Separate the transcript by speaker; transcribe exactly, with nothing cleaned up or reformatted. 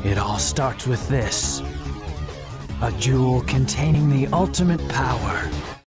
Speaker 1: It all starts with this. A jewel containing the ultimate power.